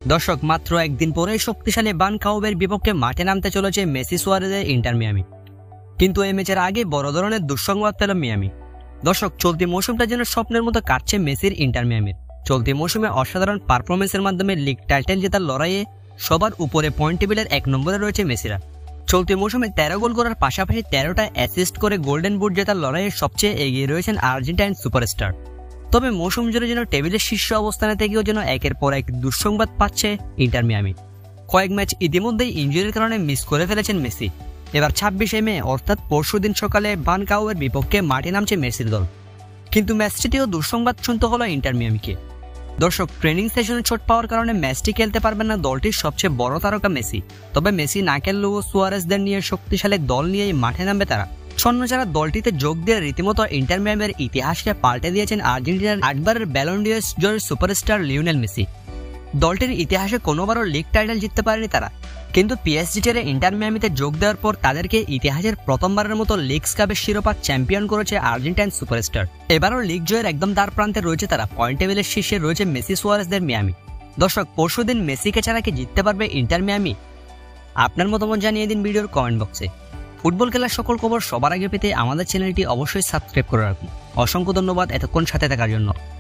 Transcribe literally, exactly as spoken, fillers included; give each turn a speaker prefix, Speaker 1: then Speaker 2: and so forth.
Speaker 1: দর্শক, মাত্র একদিন পরে শক্তিশালী বানকাউবের বিপক্ষে মাঠে নামতে চলেছে মেসি সুয়ারেজের ইন্টার মিয়ামি। কিন্তু এই ম্যাচের আগে বড় ধরনের দুঃসংবাদ পেল মিয়ামি। দর্শক, চলতি মৌসুমটা যেন স্বপ্নের মতো কাটছে মেসির ইন্টার মিয়ামির। চলতি মৌসুমে অসাধারণ পারফরমেন্সের মাধ্যমে লিগ টাইটেল জেতার লড়াইয়ে সবার উপরে পয়েন্ট টেবিলের এক নম্বরে রয়েছে মেসিরা। চলতি মৌসুমে তেরো গোল করার পাশাপাশি তেরোটা অ্যাসিস্ট করে গোল্ডেন বুট জেতার লড়াইয়ে সবচেয়ে এগিয়ে রয়েছেন আর্জেন্টাইন সুপারস্টার। তবে মৌসুম জুড়ে যেন টেবিলের শীর্ষ অবস্থানে থেকেও যেন একের পর এক দুঃসংবাদ পাচ্ছে ইন্টার মিয়ামি। কয়েক ম্যাচ ইতিমধ্যেই ইনজুরির কারণে মিস করে ফেলেছেন মেসি। এবার ছাব্বিশে মে অর্থাৎ পরশুদিন সকালে বানকাউয়ের বিপক্ষে মাঠে নামছে মেসির দল। কিন্তু ম্যাচটিতেও দুঃসংবাদ শুনতে হলো ইন্টার মিয়ামিকে। দর্শক, ট্রেনিং সেশনে চোট পাওয়ার কারণে ম্যাচটি খেলতে পারবেন না দলটির সবচেয়ে বড় তারকা মেসি। তবে মেসি না খেললেও সুয়ারেজদের নিয়ে শক্তিশালী দল নিয়েই মাঠে নামবে তারা। স্বর্ণচারা দলটিতে যোগ দিয়ে রীতিমতো ইন্টার মিয়ামির ইতিহাসকে পাল্টে দিয়েছেন আর্জেন্টিনার আটবারের ব্যালন ডি'র জয়ী সুপারস্টার লিওনেল মেসি। দলটির ইতিহাসে কোনোবারও লিগ টাইটেল জিততে পারেনি তারা, কিন্তু পিএসজি ছেড়ে ইন্টার মিয়ামিতে যোগ দেওয়ার পর তাদেরকে ইতিহাসের প্রথমবারের মতো লিগ কাপের শিরোপা চ্যাম্পিয়ন করেছে আর্জেন্টাইন সুপারস্টার। এবারও লিগ জয়ের একদম দ্বার প্রান্তে রয়েছে তারা। পয়েন্ট টেবিলের শীর্ষে রয়েছে মেসি সুয়ারেজদের মিয়ামি। দর্শক, পরশুদিন মেসিকে ছাড়া কি জিততে পারবে ইন্টার মিয়ামি? আপনার মতামত জানিয়ে দিন ভিডিওর কমেন্ট বক্সে। ফুটবল খেলার সকল খবর সবার আগে পেতে আমাদের চ্যানেলটি অবশ্যই সাবস্ক্রাইব করে রাখুন। অসংখ্য ধন্যবাদ এতক্ষণ সাথে থাকার জন্য।